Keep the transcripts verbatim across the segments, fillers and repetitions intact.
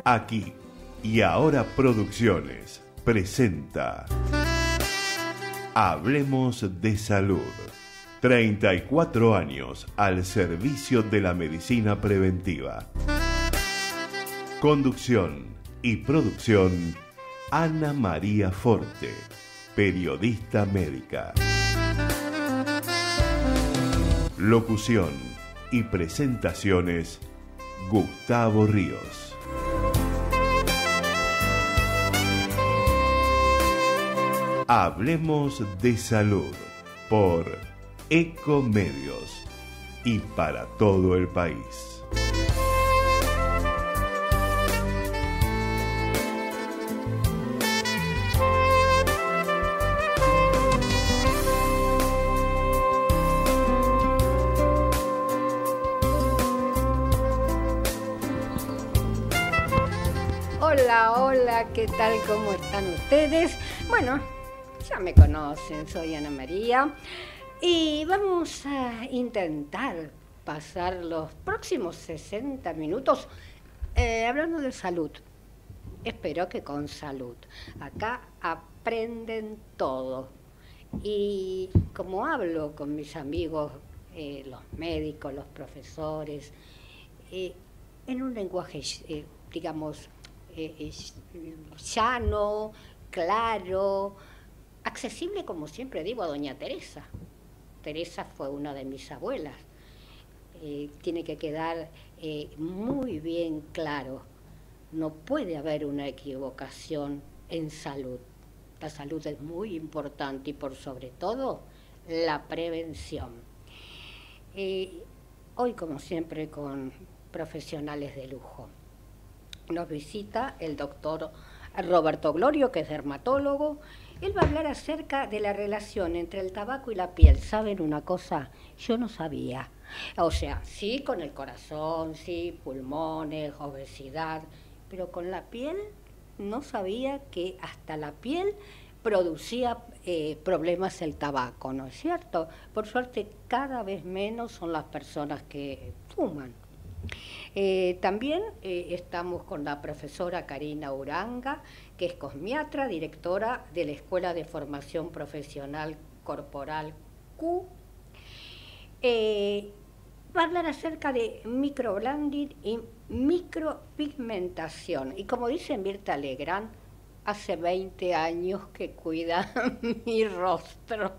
Aquí y Ahora Producciones presenta Hablemos de Salud. treinta y cuatro años al servicio de la medicina preventiva. Conducción y producción, Ana María Forte, periodista médica. Locución y presentaciones, Gustavo Ríos. Hablemos de Salud por Ecomedios y para todo el país. Hola, hola, ¿qué tal? ¿Cómo están ustedes? Bueno, ya me conocen, soy Ana María y vamos a intentar pasar los próximos sesenta minutos eh, hablando de salud. Espero que con salud. Acá aprenden todo. Y como hablo con mis amigos, eh, los médicos, los profesores, eh, en un lenguaje, eh, digamos, eh, llano, claro, accesible, como siempre digo, a doña Teresa. Teresa fue una de mis abuelas. Eh, tiene que quedar eh, muy bien claro. No puede haber una equivocación en salud. La salud es muy importante y por sobre todo la prevención. Eh, hoy, como siempre, con profesionales de lujo. Nos visita el doctor Roberto Glorio, que es dermatólogo. Él va a hablar acerca de la relación entre el tabaco y la piel. ¿Saben una cosa? Yo no sabía. O sea, sí con el corazón, sí, pulmones, obesidad, pero con la piel no sabía que hasta la piel producía eh, problemas el tabaco, ¿no es cierto? Por suerte, cada vez menos son las personas que fuman. Eh, también eh, estamos con la profesora Karina Uranga, que es cosmiatra, directora de la Escuela de Formación Profesional Corporal Q. Eh, va a hablar acerca de microblending y micropigmentación. Y como dice Mirta Legrand, hace veinte años que cuida mi rostro.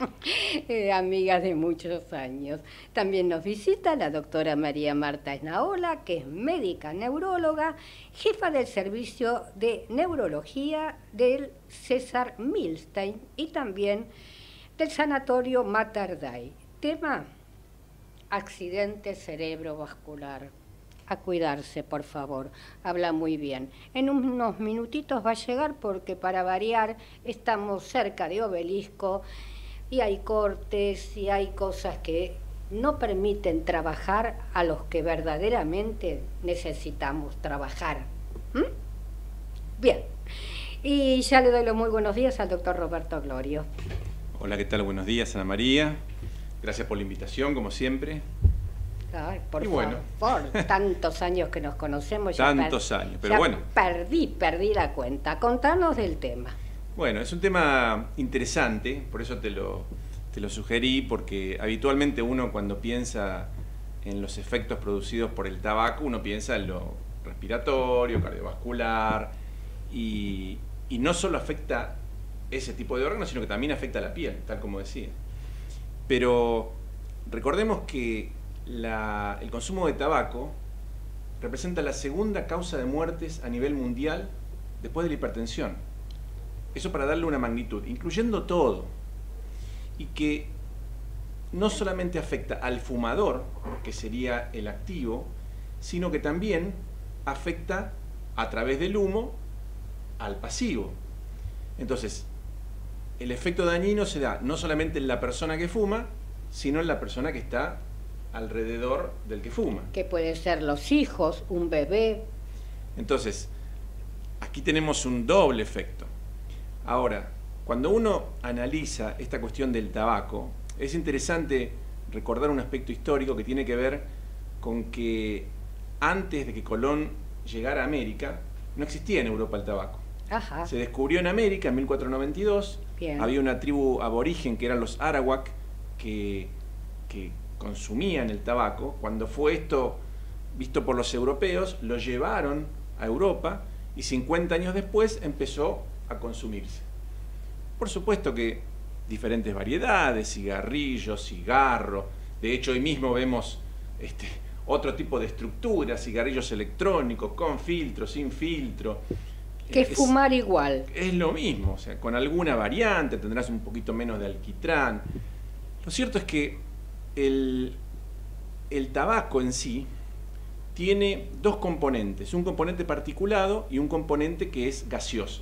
eh, amigas de muchos años. También nos visita la doctora María Marta Esnaola, que es médica neuróloga, jefa del servicio de neurología del César Milstein y también del sanatorio Mater Dei. Tema: accidente cerebrovascular. A cuidarse, por favor. Habla muy bien. En unos minutitos va a llegar porque, para variar, estamos cerca de Obelisco y hay cortes y hay cosas que no permiten trabajar a los que verdaderamente necesitamos trabajar. ¿Mm? Bien. Y ya le doy los muy buenos días al doctor Roberto Glorio. Hola, ¿qué tal? Buenos días, Ana María. Gracias por la invitación, como siempre. Ay, por y bueno. favor, tantos años que nos conocemos. Tantos ya años, pero ya bueno. Perdí, perdí la cuenta. Contanos del tema. Bueno, es un tema interesante, por eso te lo, te lo sugerí, porque habitualmente uno, cuando piensa en los efectos producidos por el tabaco, uno piensa en lo respiratorio, cardiovascular, y, y no solo afecta ese tipo de órganos, sino que también afecta a la piel, tal como decía. Pero recordemos que La, el consumo de tabaco representa la segunda causa de muertes a nivel mundial después de la hipertensión. Eso para darle una magnitud, incluyendo todo. Y que no solamente afecta al fumador, que sería el activo, sino que también afecta a través del humo al pasivo. Entonces, el efecto dañino se da no solamente en la persona que fuma, sino en la persona que está alrededor del que fuma. Que pueden ser los hijos, un bebé. Entonces, aquí tenemos un doble efecto. Ahora, cuando uno analiza esta cuestión del tabaco, es interesante recordar un aspecto histórico que tiene que ver con que antes de que Colón llegar a América, no existía en Europa el tabaco. Ajá. Se descubrió en América en mil cuatrocientos noventa y dos. Bien. Había una tribu aborigen que eran los arawak que, que consumían el tabaco. Cuando fue esto visto por los europeos, lo llevaron a Europa y cincuenta años después empezó a consumirse. Por supuesto que diferentes variedades, cigarrillos, cigarro. De hecho, hoy mismo vemos este, otro tipo de estructuras, cigarrillos electrónicos, con filtro, sin filtro. Que es fumar igual. Es lo mismo, o sea, con alguna variante, tendrás un poquito menos de alquitrán. Lo cierto es que el, el tabaco en sí tiene dos componentes, un componente particulado y un componente que es gaseoso.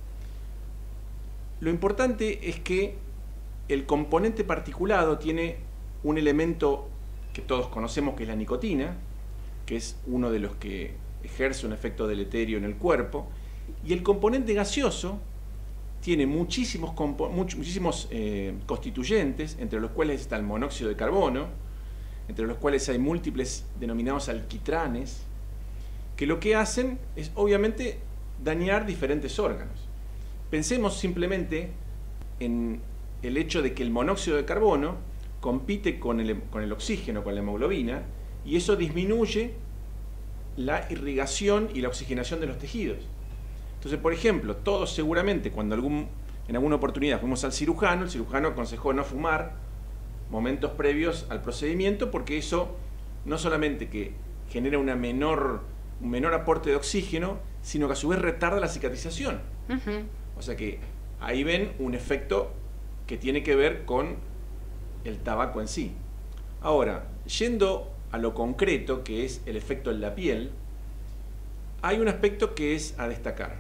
Lo importante es que el componente particulado tiene un elemento que todos conocemos, que es la nicotina, que es uno de los que ejerce un efecto deleterio en el cuerpo, y el componente gaseoso tiene muchísimos, much, muchísimos eh, constituyentes, entre los cuales está el monóxido de carbono, entre los cuales hay múltiples denominados alquitranes, que lo que hacen es obviamente dañar diferentes órganos. Pensemos simplemente en el hecho de que el monóxido de carbono compite con el, con el oxígeno, con la hemoglobina, y eso disminuye la irrigación y la oxigenación de los tejidos. Entonces, por ejemplo, todos seguramente cuando algún, en alguna oportunidad fuimos al cirujano, el cirujano aconsejó no fumar momentos previos al procedimiento, porque eso no solamente que genera una menor, un menor aporte de oxígeno, sino que a su vez retarda la cicatrización. Uh-huh. O sea que ahí ven un efecto que tiene que ver con el tabaco en sí. Ahora, yendo a lo concreto, que es el efecto en la piel, hay un aspecto que es a destacar.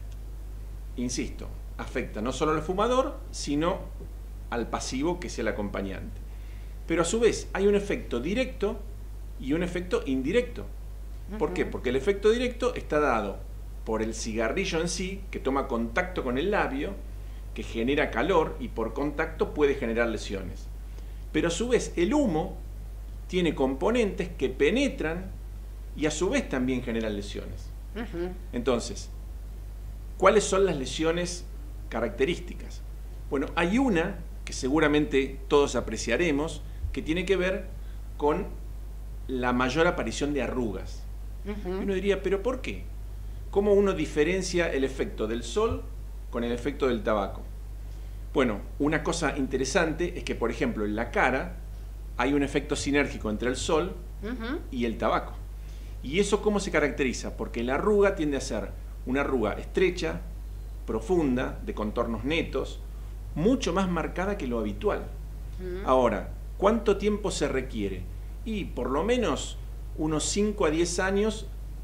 Insisto, afecta no solo al fumador, sino al pasivo, que es el acompañante. Pero a su vez hay un efecto directo y un efecto indirecto. ¿Por qué? Porque el efecto directo está dado por el cigarrillo en sí, que toma contacto con el labio, que genera calor y por contacto puede generar lesiones. Pero a su vez el humo tiene componentes que penetran y a su vez también generan lesiones. Uh-huh. Entonces, ¿cuáles son las lesiones características? Bueno, hay una que seguramente todos apreciaremos, que tiene que ver con la mayor aparición de arrugas. Uh-huh. Y uno diría, ¿pero por qué? ¿Cómo uno diferencia el efecto del sol con el efecto del tabaco? Bueno, una cosa interesante es que, por ejemplo, en la cara hay un efecto sinérgico entre el sol uh-huh. y el tabaco. ¿Y eso cómo se caracteriza? Porque la arruga tiende a ser una arruga estrecha, profunda, de contornos netos, mucho más marcada que lo habitual. Uh-huh. Ahora, ¿cuánto tiempo se requiere? Y por lo menos unos cinco a diez años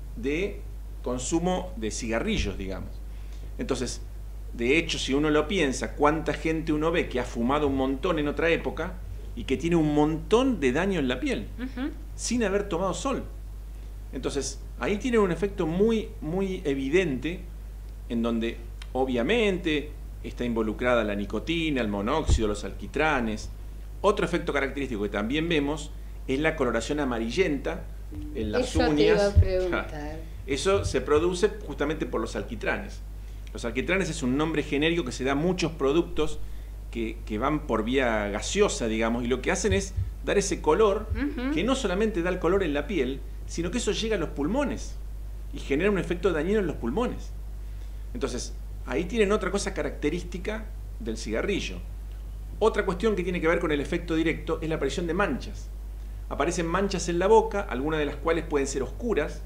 de consumo de cigarrillos, digamos. Entonces, de hecho, si uno lo piensa, cuánta gente uno ve que ha fumado un montón en otra época y que tiene un montón de daño en la piel, uh-huh. sin haber tomado sol. Entonces, ahí tiene un efecto muy, muy evidente, en donde obviamente está involucrada la nicotina, el monóxido, los alquitranes. Otro efecto característico que también vemos es la coloración amarillenta en las Eso uñas. Te iba a preguntar. Eso se produce justamente por los alquitranes. Los alquitranes es un nombre genérico que se da a muchos productos que, que van por vía gaseosa, digamos, y lo que hacen es dar ese color, uh-huh. que no solamente da el color en la piel, sino que eso llega a los pulmones y genera un efecto dañino en los pulmones. Entonces, ahí tienen otra cosa característica del cigarrillo. Otra cuestión que tiene que ver con el efecto directo es la aparición de manchas. Aparecen manchas en la boca, algunas de las cuales pueden ser oscuras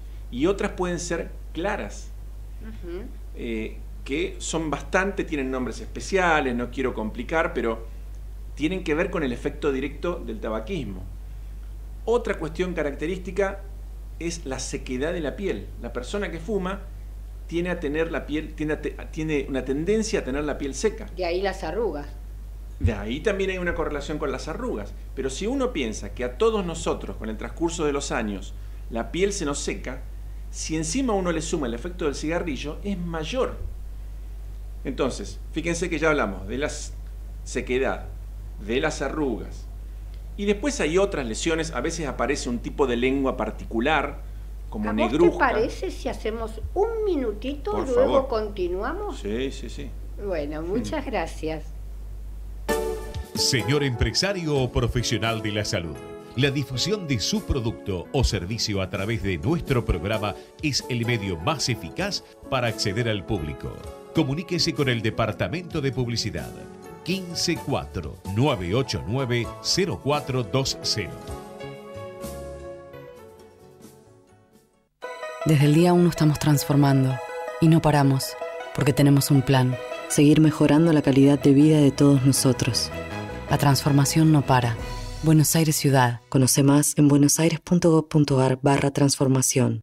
y otras pueden ser claras, uh-huh. eh, que son bastante, tienen nombres especiales, no quiero complicar, pero tienen que ver con el efecto directo del tabaquismo. Otra cuestión característica es la sequedad de la piel. La persona que fuma tiene a tener la piel, tiene, a te, tiene una tendencia a tener la piel seca. De ahí las arrugas. De ahí también hay una correlación con las arrugas. Pero si uno piensa que a todos nosotros, con el transcurso de los años, la piel se nos seca, si encima uno le suma el efecto del cigarrillo, es mayor. Entonces, fíjense que ya hablamos de la sequedad, de las arrugas. Y después hay otras lesiones, a veces aparece un tipo de lengua particular, como ¿A negruzca. vos te parece si hacemos un minutito Por y luego favor. continuamos? Sí, sí, sí. Bueno, muchas gracias. Señor empresario o profesional de la salud, la difusión de su producto o servicio a través de nuestro programa es el medio más eficaz para acceder al público. Comuníquese con el Departamento de Publicidad quince cuatro nueve ocho nueve cero cuatro dos cero. Desde el día uno estamos transformando y no paramos porque tenemos un plan. Seguir mejorando la calidad de vida de todos nosotros. La transformación no para. Buenos Aires Ciudad. Conoce más en buenosaires.gov.ar barra transformación.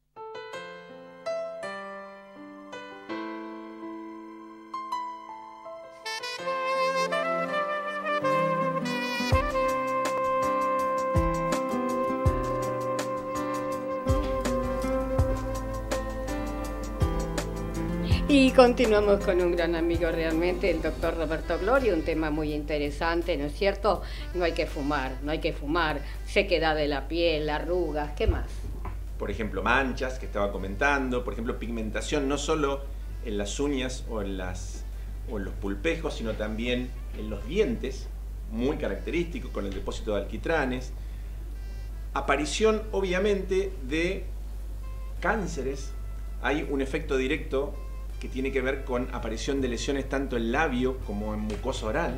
Y continuamos con un gran amigo realmente, el doctor Roberto Gloria, un tema muy interesante, ¿no es cierto? No hay que fumar, no hay que fumar, sequedad de la piel, arrugas, ¿qué más? Por ejemplo, manchas que estaba comentando, por ejemplo, pigmentación no solo en las uñas o en, las, o en los pulpejos, sino también en los dientes, muy característico, con el depósito de alquitranes. Aparición, obviamente, de cánceres. Hay un efecto directo que tiene que ver con aparición de lesiones tanto en labio como en mucosa oral,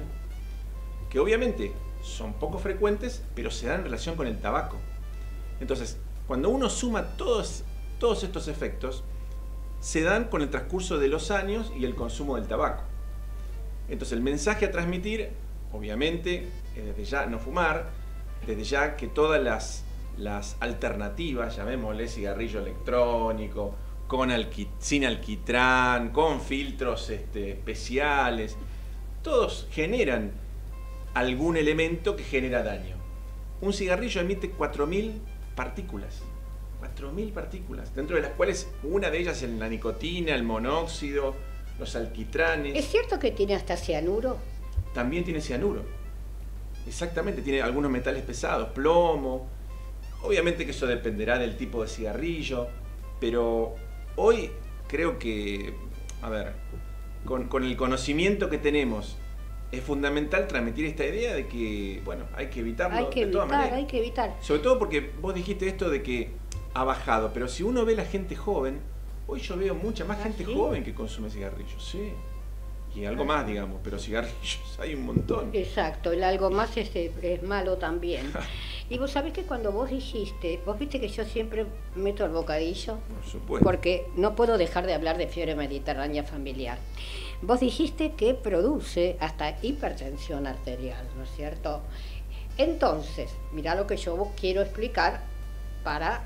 que obviamente son poco frecuentes, pero se dan en relación con el tabaco. Entonces, cuando uno suma todos, todos estos efectos, se dan con el transcurso de los años y el consumo del tabaco. Entonces, el mensaje a transmitir, obviamente, es desde ya no fumar, desde ya que todas las, las alternativas, llamémosle cigarrillo electrónico, con alqui, sin alquitrán, con filtros este, especiales, todos generan algún elemento que genera daño. Un cigarrillo emite cuatro mil partículas, cuatro mil partículas, dentro de las cuales una de ellas es la nicotina, el monóxido, los alquitranes. ¿Es cierto que tiene hasta cianuro? También tiene cianuro, exactamente, tiene algunos metales pesados, plomo. Obviamente que eso dependerá del tipo de cigarrillo, pero hoy creo que, a ver, con, con el conocimiento que tenemos, es fundamental transmitir esta idea de que, bueno, hay que evitarlo Hay que de todas evitar, maneras. hay que evitar. Sobre todo porque vos dijiste esto de que ha bajado, pero si uno ve la gente joven, hoy yo veo mucha más ¿Ah, gente sí? joven que consume cigarrillos, sí. Y algo más, digamos, pero cigarrillos hay un montón. Exacto, el algo más es, es malo también. Y vos sabés que cuando vos dijiste, vos viste que yo siempre meto el bocadillo, Por supuesto. porque no puedo dejar de hablar de fiebre mediterránea familiar. Vos dijiste que produce hasta hipertensión arterial, ¿no es cierto? Entonces, mirá lo que yo quiero explicar para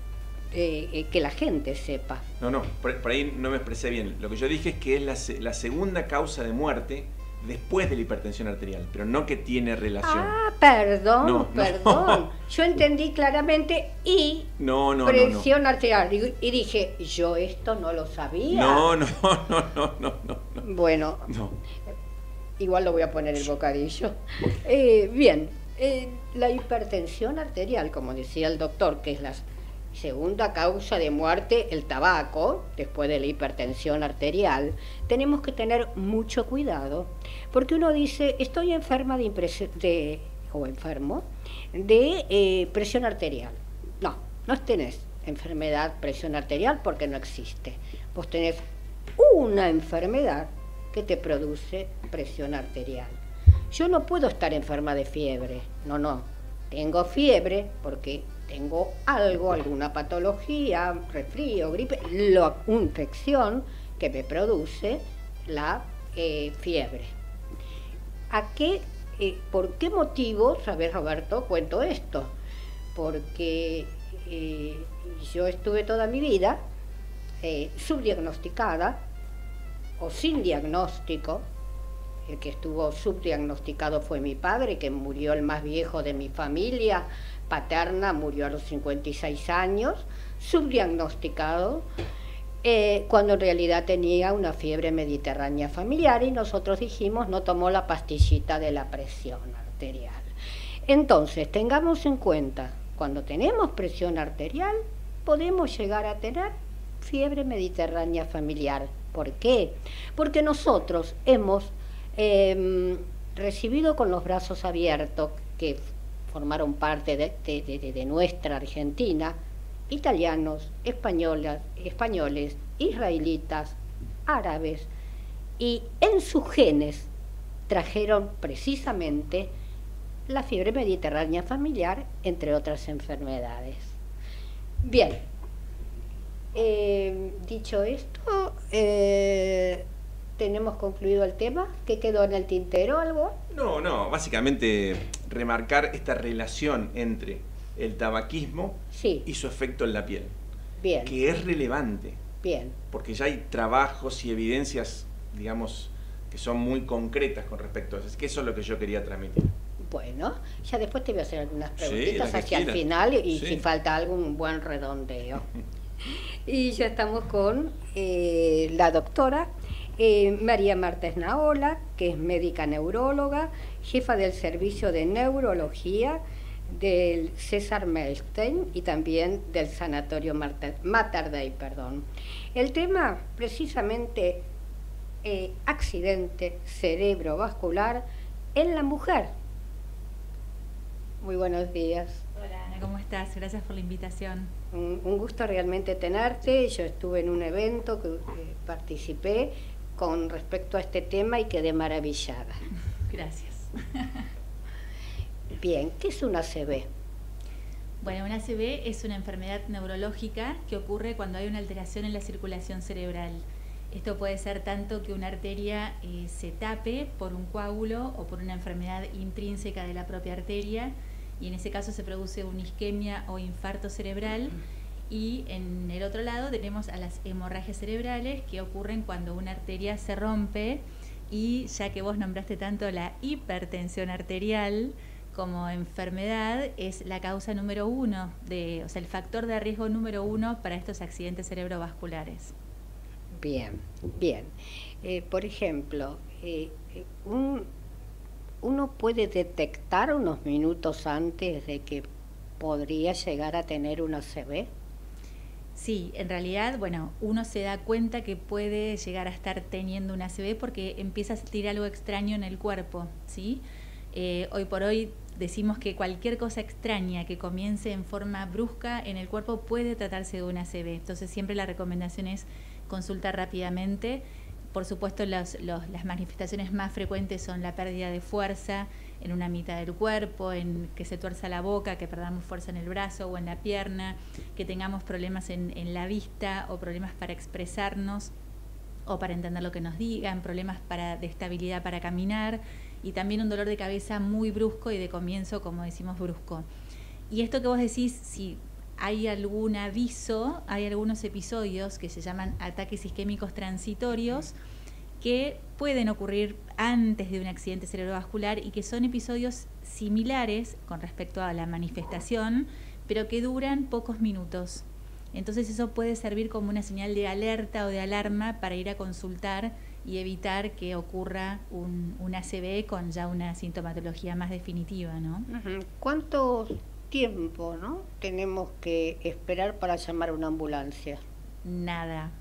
eh, eh, que la gente sepa. No, no, por, por ahí no me expresé bien. Lo que yo dije es que es la, se- la segunda causa de muerte después de la hipertensión arterial, pero no que tiene relación. Ah, perdón, No, no. perdón. Yo entendí claramente y No, no, no, no. presión arterial. Y, y dije, yo esto no lo sabía. No, no, no, no, no, no, no. Bueno, No. igual lo voy a poner el bocadillo. Eh, bien, eh, la hipertensión arterial, como decía el doctor, que es la segunda causa de muerte, el tabaco, después de la hipertensión arterial, tenemos que tener mucho cuidado, porque uno dice, estoy enferma de, impres- de o enfermo de eh, presión arterial. No, no tenés enfermedad presión arterial porque no existe. Vos tenés una enfermedad que te produce presión arterial. Yo no puedo estar enferma de fiebre, no, no. Tengo fiebre porque tengo algo, alguna patología, resfrío, gripe, la infección que me produce la eh, fiebre. ¿A qué, eh, por qué motivo, sabes, Roberto, cuento esto? Porque eh, yo estuve toda mi vida eh, subdiagnosticada o sin diagnóstico. El que estuvo subdiagnosticado fue mi padre, que murió el más viejo de mi familia paterna, murió a los cincuenta y seis años, subdiagnosticado, eh, cuando en realidad tenía una fiebre mediterránea familiar y nosotros dijimos no tomó la pastillita de la presión arterial. Entonces, tengamos en cuenta, cuando tenemos presión arterial, podemos llegar a tener fiebre mediterránea familiar. ¿Por qué? Porque nosotros hemos eh, recibido con los brazos abiertos, que formaron parte de, de, de, de nuestra Argentina, italianos, españolas, españoles, israelitas, árabes, y en sus genes trajeron precisamente la fiebre mediterránea familiar, entre otras enfermedades. Bien, eh, dicho esto, eh, tenemos concluido el tema. ¿Qué quedó en el tintero? ¿Algo? No, no, básicamente remarcar esta relación entre el tabaquismo sí. y su efecto en la piel. Bien. Que es relevante. Bien. Porque ya hay trabajos y evidencias, digamos, que son muy concretas con respecto a eso. Es que eso es lo que yo quería transmitir. Bueno, ya después te voy a hacer algunas preguntitas sí, hacia el quieras. final y sí. si falta algo, un buen redondeo. Y ya estamos con eh, la doctora eh, María Marta Esnaola, que es médica neuróloga, jefa del servicio de neurología del César Melstein y también del Sanatorio Mater Dei, perdón. El tema, precisamente, eh, accidente cerebrovascular en la mujer. Muy buenos días. Hola Ana, ¿cómo estás? Gracias por la invitación. Un, un gusto realmente tenerte. Yo estuve en un evento que eh, participé con respecto a este tema y quedé maravillada. Gracias. Bien, ¿qué es una A C V? Bueno, una A C V es una enfermedad neurológica que ocurre cuando hay una alteración en la circulación cerebral. Esto puede ser tanto que una arteria eh, se tape por un coágulo o por una enfermedad intrínseca de la propia arteria, y en ese caso se produce una isquemia o infarto cerebral. Y en el otro lado tenemos a las hemorragias cerebrales, que ocurren cuando una arteria se rompe, y ya que vos nombraste tanto la hipertensión arterial como enfermedad, es la causa número uno, de, o sea, el factor de riesgo número uno para estos accidentes cerebrovasculares. Bien, bien. Eh, por ejemplo, eh, un, uno puede detectar unos minutos antes de que podría llegar a tener una A C V. Sí, en realidad, bueno, uno se da cuenta que puede llegar a estar teniendo una A C V porque empieza a sentir algo extraño en el cuerpo, ¿sí? Eh, hoy por hoy decimos que cualquier cosa extraña que comience en forma brusca en el cuerpo puede tratarse de una A C V. Entonces siempre la recomendación es consultar rápidamente. Por supuesto, los, los, las manifestaciones más frecuentes son la pérdida de fuerza en una mitad del cuerpo, en que se tuerza la boca, que perdamos fuerza en el brazo o en la pierna, que tengamos problemas en, en la vista o problemas para expresarnos o para entender lo que nos digan, problemas para, de estabilidad para caminar, y también un dolor de cabeza muy brusco y de comienzo, como decimos, brusco. Y esto que vos decís, si hay algún aviso, hay algunos episodios que se llaman ataques isquémicos transitorios que pueden ocurrir antes de un accidente cerebrovascular y que son episodios similares con respecto a la manifestación, pero que duran pocos minutos. Entonces eso puede servir como una señal de alerta o de alarma para ir a consultar y evitar que ocurra un, un A C V con ya una sintomatología más definitiva, ¿no? ¿Cuánto tiempo, ¿no?, tenemos que esperar para llamar a una ambulancia? Nada,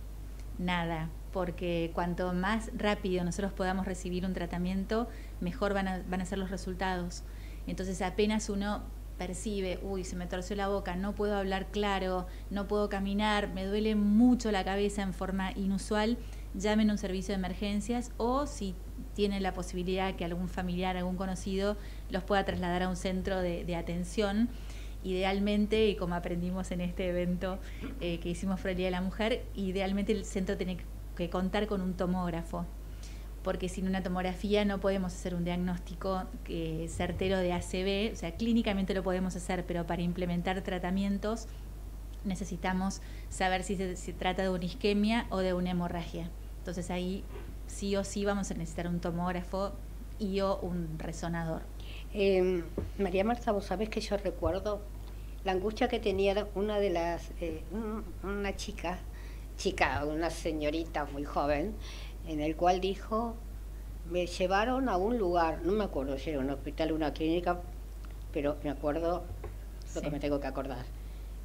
nada, porque cuanto más rápido nosotros podamos recibir un tratamiento, mejor van a, van a ser los resultados. Entonces apenas uno percibe, uy, se me torció la boca, no puedo hablar claro, no puedo caminar, me duele mucho la cabeza en forma inusual, llamen a un servicio de emergencias, o si tienen la posibilidad que algún familiar, algún conocido los pueda trasladar a un centro de, de atención. Idealmente, y como aprendimos en este evento eh, que hicimos por el Día de la Mujer, idealmente el centro tiene que contar con un tomógrafo, porque sin una tomografía no podemos hacer un diagnóstico eh, certero de A C V. O sea, clínicamente lo podemos hacer, pero para implementar tratamientos necesitamos saber si se, se trata de una isquemia o de una hemorragia. Entonces ahí sí o sí vamos a necesitar un tomógrafo y o un resonador. Eh, María Marta, vos sabés que yo recuerdo la angustia que tenía una de las, eh, una chica, chica, una señorita muy joven, en el cual dijo, me llevaron a un lugar, no me acuerdo si era un hospital o una clínica, pero me acuerdo lo sí. que me tengo que acordar.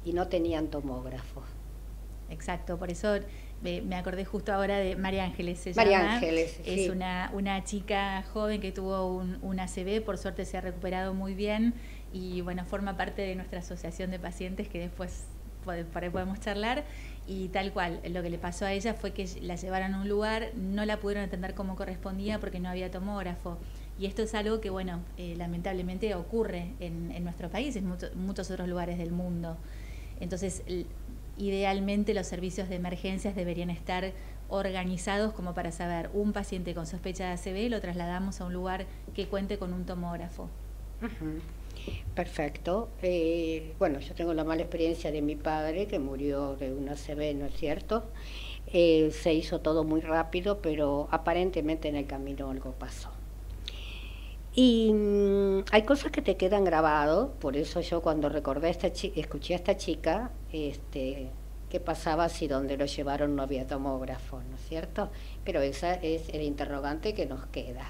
y no tenían tomógrafo. Exacto, por eso me, me acordé justo ahora de María Ángeles. Se María llama. Ángeles, es sí. una, una chica joven que tuvo un, un A C V, por suerte se ha recuperado muy bien y bueno, forma parte de nuestra asociación de pacientes que después por ahí podemos charlar. Y tal cual, lo que le pasó a ella fue que la llevaron a un lugar, no la pudieron atender como correspondía porque no había tomógrafo. Y esto es algo que, bueno, eh, lamentablemente ocurre en, en nuestro país, en mucho, muchos otros lugares del mundo. Entonces, el, idealmente los servicios de emergencias deberían estar organizados como para saber, un paciente con sospecha de A C V lo trasladamos a un lugar que cuente con un tomógrafo. Uh-huh. Perfecto. Eh, bueno, yo tengo la mala experiencia de mi padre que murió de un A C V, ¿no es cierto? Eh, se hizo todo muy rápido, pero aparentemente en el camino algo pasó. Y mmm, hay cosas que te quedan grabadas, por eso yo cuando recordé a esta chica, escuché a esta chica, este, qué pasaba si donde lo llevaron no había tomógrafo, ¿no es cierto? Pero esa es el interrogante que nos queda.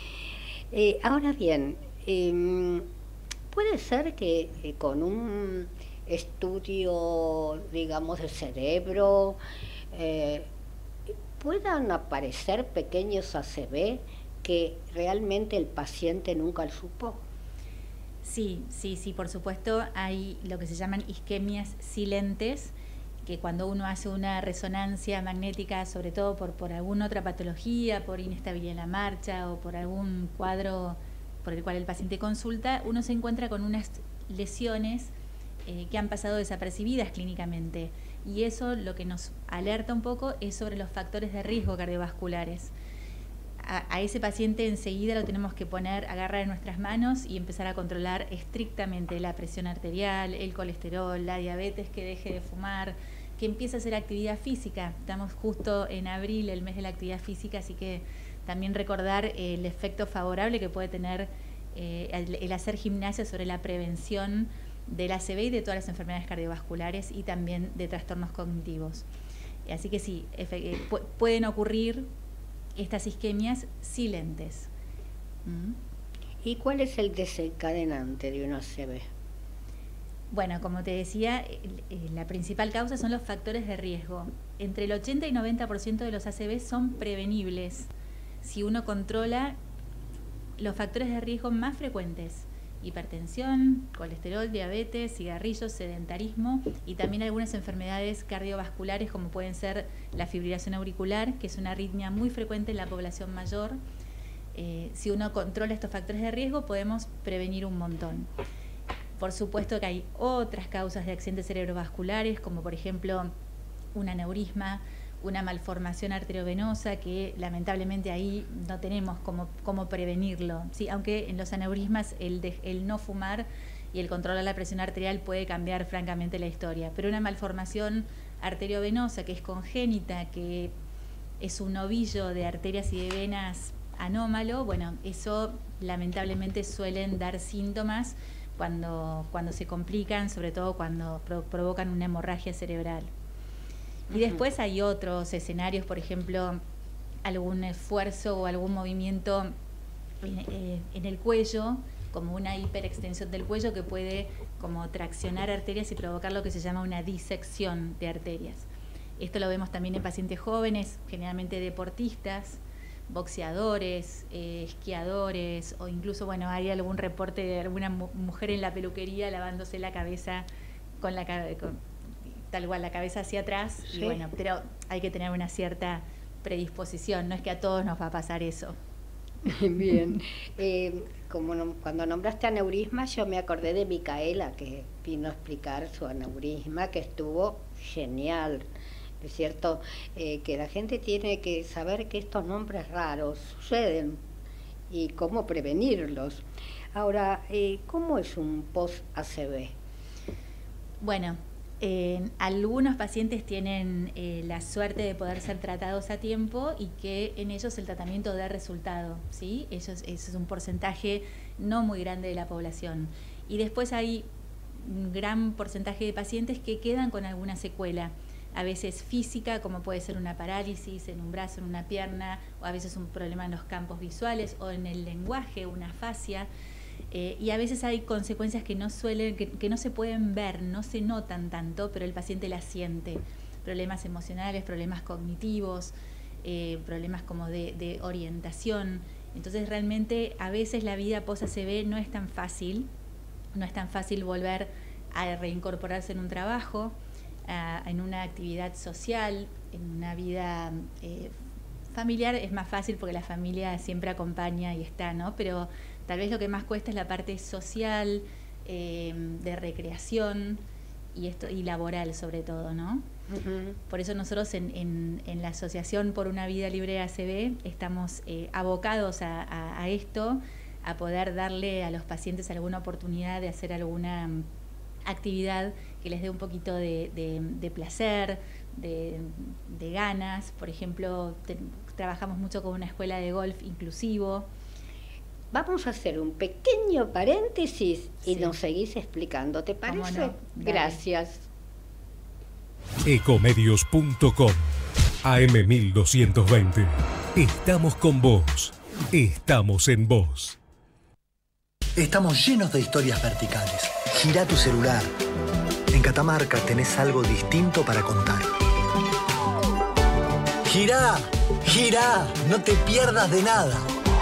Eh, ahora bien, eh, puede ser que eh, con un estudio, digamos, del cerebro, eh, puedan aparecer pequeños A C V que realmente el paciente nunca lo supo. Sí, sí, sí, por supuesto, hay lo que se llaman isquemias silentes, que cuando uno hace una resonancia magnética, sobre todo por, por alguna otra patología, por inestabilidad en la marcha o por algún cuadro por el cual el paciente consulta, uno se encuentra con unas lesiones eh, que han pasado desapercibidas clínicamente. Y eso lo que nos alerta un poco es sobre los factores de riesgo cardiovasculares. A, a ese paciente enseguida lo tenemos que poner, agarrar en nuestras manos y empezar a controlar estrictamente la presión arterial, el colesterol, la diabetes, que deje de fumar, que empiece a hacer actividad física. Estamos justo en abril, el mes de la actividad física, así que también recordar eh, el efecto favorable que puede tener eh, el, el hacer gimnasia sobre la prevención del A C V y de todas las enfermedades cardiovasculares y también de trastornos cognitivos. Así que sí, eh, pu pueden ocurrir estas isquemias silentes. ¿Mm? ¿Y cuál es el desencadenante de un A C V? Bueno, como te decía, la principal causa son los factores de riesgo. Entre el ochenta y noventa por ciento de los A C V son prevenibles si uno controla los factores de riesgo más frecuentes: hipertensión, colesterol, diabetes, cigarrillos, sedentarismo y también algunas enfermedades cardiovasculares como pueden ser la fibrilación auricular, que es una arritmia muy frecuente en la población mayor. Eh, si uno controla estos factores de riesgo podemos prevenir un montón. Por supuesto que hay otras causas de accidentes cerebrovasculares, como por ejemplo un aneurisma, una malformación arteriovenosa, que lamentablemente ahí no tenemos cómo, cómo prevenirlo, ¿sí? Aunque en los aneurismas el, de, el no fumar y el controlar la presión arterial puede cambiar francamente la historia. Pero una malformación arteriovenosa que es congénita, que es un ovillo de arterias y de venas anómalo, bueno, eso lamentablemente suelen dar síntomas cuando, cuando se complican, sobre todo cuando pro, provocan una hemorragia cerebral. Y después hay otros escenarios, por ejemplo, algún esfuerzo o algún movimiento en, en el cuello, como una hiperextensión del cuello que puede como traccionar arterias y provocar lo que se llama una disección de arterias. Esto lo vemos también en pacientes jóvenes, generalmente deportistas, boxeadores, eh, esquiadores, o incluso, bueno, hay algún reporte de alguna mu mujer en la peluquería lavándose la cabeza con la cabeza, tal cual la cabeza hacia atrás, sí. Y bueno, pero hay que tener una cierta predisposición, no es que a todos nos va a pasar eso. Bien, eh, como no, cuando nombraste aneurisma, yo me acordé de Micaela, que vino a explicar su aneurisma, que estuvo genial. Es cierto eh, que la gente tiene que saber que estos nombres raros suceden y cómo prevenirlos. Ahora, eh, ¿cómo es un post-A C V? Bueno, eh, algunos pacientes tienen eh, la suerte de poder ser tratados a tiempo y que en ellos el tratamiento dé resultado, ¿sí? Eso es, eso es un porcentaje no muy grande de la población. Y después hay un gran porcentaje de pacientes que quedan con alguna secuela, a veces física, como puede ser una parálisis en un brazo, en una pierna, o a veces un problema en los campos visuales o en el lenguaje, una afasia. Eh, y a veces hay consecuencias que no suelen, que, que no se pueden ver, no se notan tanto, pero el paciente las siente. Problemas emocionales, problemas cognitivos, eh, problemas como de, de orientación. Entonces realmente a veces la vida post-A C V no es tan fácil, no es tan fácil volver a reincorporarse en un trabajo, a, en una actividad social, en una vida eh, familiar. Es más fácil porque la familia siempre acompaña y está, ¿no? Pero tal vez lo que más cuesta es la parte social, eh, de recreación y esto y laboral sobre todo, ¿no? Uh-huh. Por eso nosotros en, en, en la Asociación por una Vida Libre de A C V estamos eh, abocados a, a, a esto, a poder darle a los pacientes alguna oportunidad de hacer alguna actividad que les dé un poquito de, de, de placer, de, de ganas. Por ejemplo, te, trabajamos mucho con una escuela de golf inclusivo. Vamos a hacer un pequeño paréntesis y sí. Nos seguís explicando, ¿te parece? No? Gracias. Ecomedios punto com A M mil doscientos veinte. Estamos con vos. Estamos en vos. Estamos llenos de historias verticales. Girá tu celular. En Catamarca tenés algo distinto para contar. Girá, girá, no te pierdas de nada.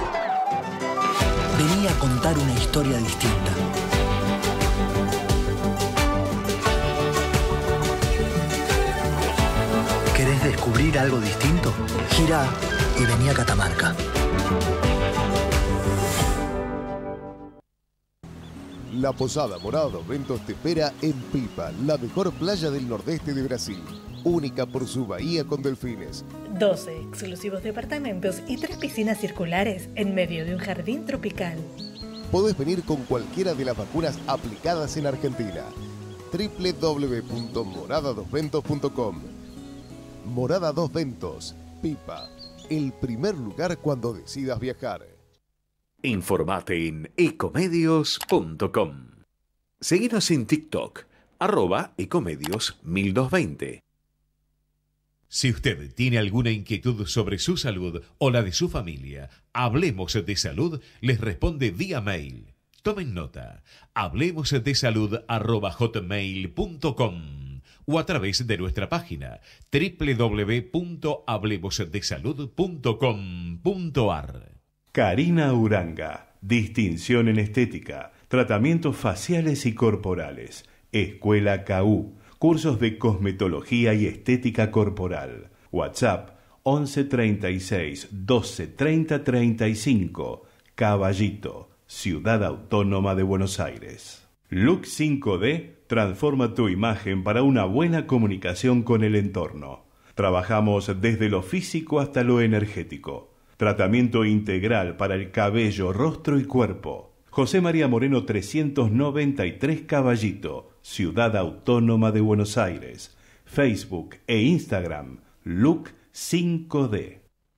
Vení a contar una historia distinta. ¿Querés descubrir algo distinto? Girá y vení a Catamarca. La Posada Morada dos Ventos te espera en Pipa, la mejor playa del nordeste de Brasil. Única por su bahía con delfines. doce exclusivos departamentos y tres piscinas circulares en medio de un jardín tropical. Podés venir con cualquiera de las vacunas aplicadas en Argentina. doble u doble u doble u punto morada dos ventos punto com. Morada dos Ventos, Pipa, el primer lugar cuando decidas viajar. Informate en ecomedios punto com. Seguinos en TikTok, arroba ecomedios mil doscientos veinte. Si usted tiene alguna inquietud sobre su salud o la de su familia, Hablemos de Salud les responde vía mail. Tomen nota, hablemosdesalud arroba hotmail punto com o a través de nuestra página doble u doble u doble u punto hablemos de salud punto com punto a r. Karina Uranga, distinción en estética, tratamientos faciales y corporales, Escuela K U, cursos de cosmetología y estética corporal. WhatsApp once treinta y seis doce treinta treinta y cinco. Caballito, Ciudad Autónoma de Buenos Aires. Look cinco D transforma tu imagen para una buena comunicación con el entorno. Trabajamos desde lo físico hasta lo energético. Tratamiento integral para el cabello, rostro y cuerpo. José María Moreno trescientos noventa y tres Caballito, Ciudad Autónoma de Buenos Aires. Facebook e Instagram, Look cinco D.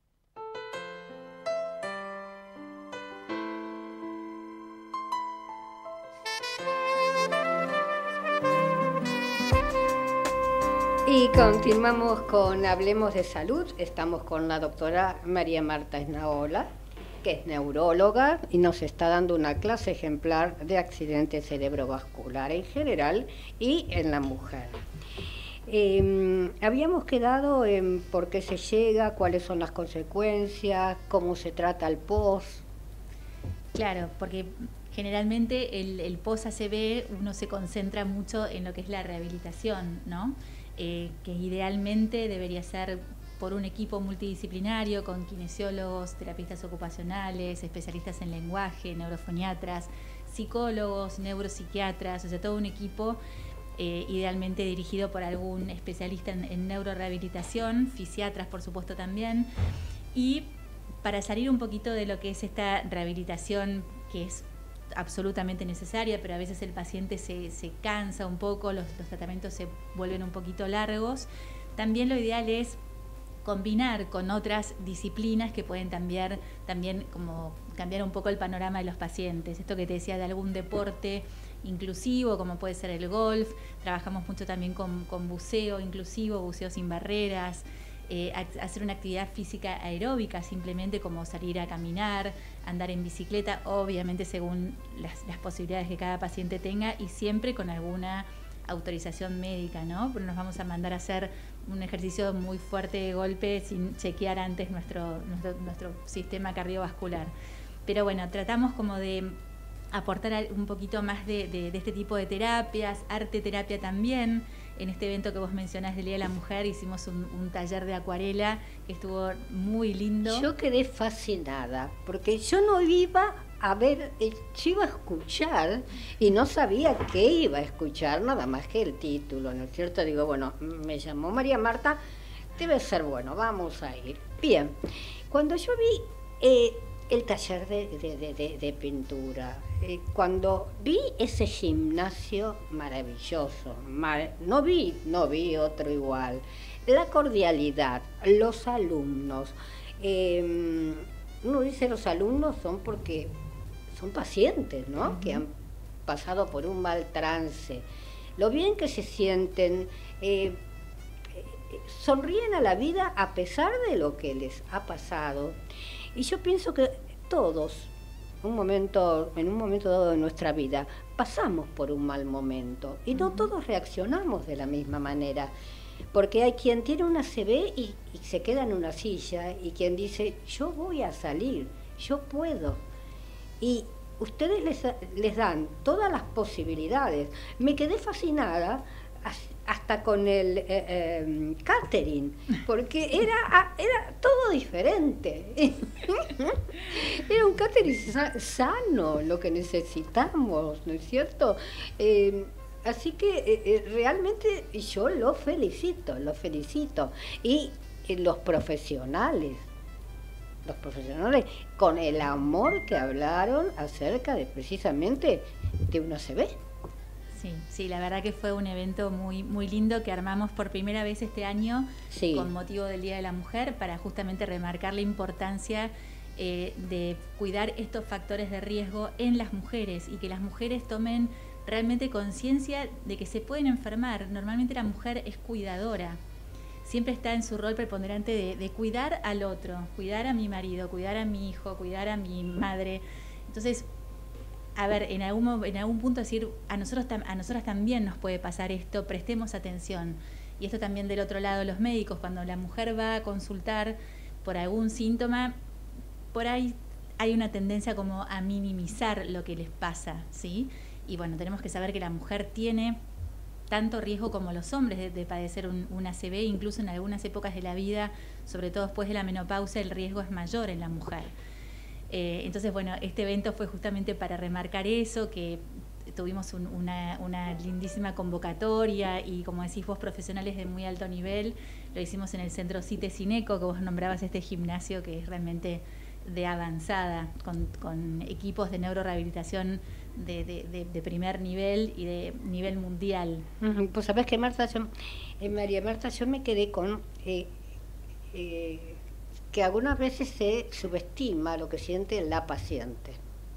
Y continuamos con Hablemos de Salud. Estamos con la doctora María Marta Esnaola, que es neuróloga y nos está dando una clase ejemplar de accidente cerebrovascular en general y en la mujer. Eh, habíamos quedado en por qué se llega, cuáles son las consecuencias, cómo se trata el post. Claro, porque generalmente el, el post-A C V uno se concentra mucho en lo que es la rehabilitación, ¿no? Eh, que idealmente debería ser por un equipo multidisciplinario con kinesiólogos, terapistas ocupacionales, especialistas en lenguaje, neurofoniatras, psicólogos, neuropsiquiatras, o sea, todo un equipo eh, idealmente dirigido por algún especialista en, en neurorehabilitación, fisiatras por supuesto también, y para salir un poquito de lo que es esta rehabilitación que es absolutamente necesaria, pero a veces el paciente se, se cansa un poco, los, los tratamientos se vuelven un poquito largos. También lo ideal es combinar con otras disciplinas que pueden cambiar, también como cambiar un poco el panorama de los pacientes. Esto que te decía de algún deporte inclusivo, como puede ser el golf. Trabajamos mucho también con, con buceo inclusivo, buceo sin barreras. eh, hacer una actividad física aeróbica, simplemente como salir a caminar, andar en bicicleta, obviamente según las, las posibilidades que cada paciente tenga y siempre con alguna autorización médica, ¿no? Pero nos vamos a mandar a hacer un ejercicio muy fuerte de golpe sin chequear antes nuestro, nuestro, nuestro sistema cardiovascular. Pero bueno, tratamos como de aportar un poquito más de, de, de este tipo de terapias, arte terapia también. En este evento que vos mencionás del Día de la Mujer hicimos un, un taller de acuarela que estuvo muy lindo. Yo quedé fascinada, porque yo no iba a ver, yo iba a escuchar y no sabía qué iba a escuchar, nada más que el título, ¿no es cierto? Digo, bueno, me llamó María Marta, debe ser bueno, vamos a ir. Bien, cuando yo vi eh, el taller de, de, de, de, de pintura, eh, cuando vi ese gimnasio maravilloso, mar, no vi, no vi otro igual, la cordialidad, los alumnos, eh, uno dice los alumnos son porque son pacientes, ¿no? Uh-huh. Que han pasado por un mal trance, lo bien que se sienten, eh, sonríen a la vida a pesar de lo que les ha pasado. Y yo pienso que todos, un momento, en un momento dado de nuestra vida, pasamos por un mal momento y no todos reaccionamos de la misma manera, porque hay quien tiene una C B y, y se queda en una silla y quien dice, yo voy a salir, yo puedo. Y ustedes les, les dan todas las posibilidades. Me quedé fascinada hasta con el eh, eh, catering, porque era, era todo diferente. Era un catering sa sano, lo que necesitamos, ¿no es cierto? Eh, así que eh, eh, realmente yo lo felicito, lo felicito. Y eh, los profesionales, los profesionales, con el amor que hablaron acerca de precisamente de una C B. Sí, sí, la verdad que fue un evento muy, muy lindo que armamos por primera vez este año, sí, con motivo del Día de la Mujer, para justamente remarcar la importancia eh, de cuidar estos factores de riesgo en las mujeres y que las mujeres tomen realmente conciencia de que se pueden enfermar. Normalmente la mujer es cuidadora, siempre está en su rol preponderante de, de cuidar al otro, cuidar a mi marido, cuidar a mi hijo, cuidar a mi madre. Entonces, a ver, en algún, en algún punto decir, a nosotros, a nosotras también nos puede pasar esto, prestemos atención. Y esto también del otro lado, los médicos, cuando la mujer va a consultar por algún síntoma, por ahí hay una tendencia como a minimizar lo que les pasa, ¿sí? Y bueno, tenemos que saber que la mujer tiene tanto riesgo como los hombres de, de padecer un, una C V, incluso en algunas épocas de la vida, sobre todo después de la menopausia, el riesgo es mayor en la mujer. Eh, entonces, bueno, este evento fue justamente para remarcar eso, que tuvimos un, una, una lindísima convocatoria y, como decís vos, profesionales de muy alto nivel. Lo hicimos en el Centro CITE Cineco, que vos nombrabas, este gimnasio que es realmente de avanzada, con, con equipos de neurorehabilitación de, de, de, de primer nivel y de nivel mundial. Uh-huh. Pues sabés que, Marta, yo, eh, María Marta, yo me quedé con... Eh, eh, que algunas veces se subestima lo que siente la paciente.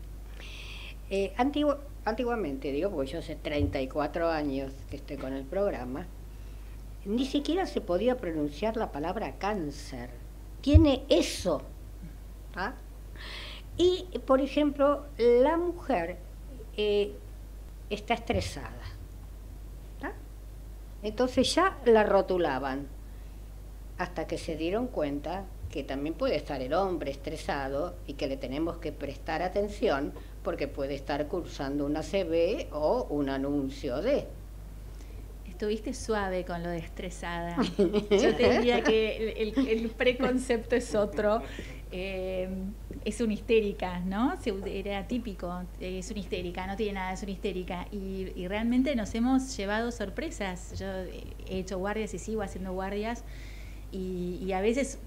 Eh, antigu antiguamente, digo, porque yo hace treinta y cuatro años que estoy con el programa, ni siquiera se podía pronunciar la palabra cáncer. Tiene eso. ¿Ah? Y, por ejemplo, la mujer eh, está estresada. ¿Ah? Entonces ya la rotulaban, hasta que se dieron cuenta que también puede estar el hombre estresado y que le tenemos que prestar atención porque puede estar cursando una C V o un anuncio de... Estuviste suave con lo de estresada. Yo te diría que el, el, el preconcepto es otro. Eh, es una histérica, ¿no? Era típico, es una histérica, no tiene nada, es una histérica. Y, y realmente nos hemos llevado sorpresas. Yo he hecho guardias y sigo haciendo guardias y, y a veces...